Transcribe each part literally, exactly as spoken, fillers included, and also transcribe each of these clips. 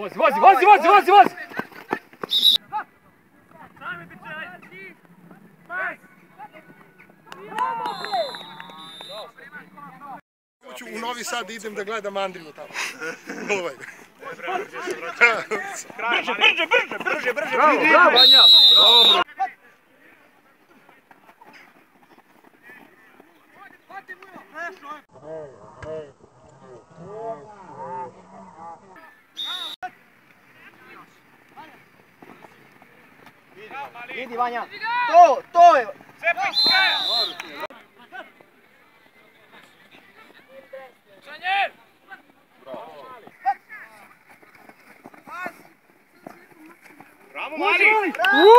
Vozi, vozi, vozi, vozi, vozi, vozi! Hoću u Novi Sad idem da gledam Andriju tamo. Ovaj. Brže, brže, brže, brže, brže! Bravo, bravo, Vanja! Dobro! Idi Vanja! To, to je! Cepaj s kraja! Šanjer! Bravo, Mali!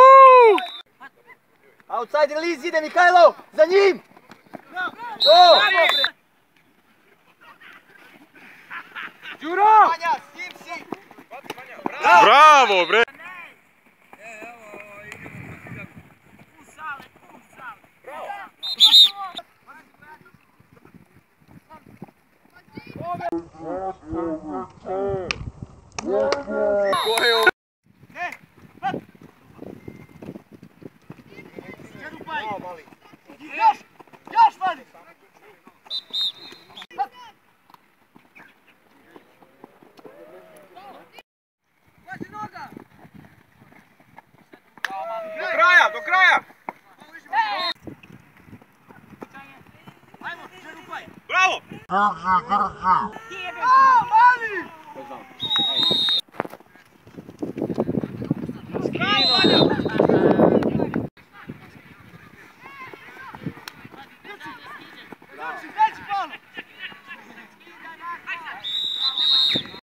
Outside release ide Mihajlo! Za njim! To! Đuro! Vanja, s njim si! Bravo, bre! Još! Još Mali! Do kraja, do kraja! Bravo!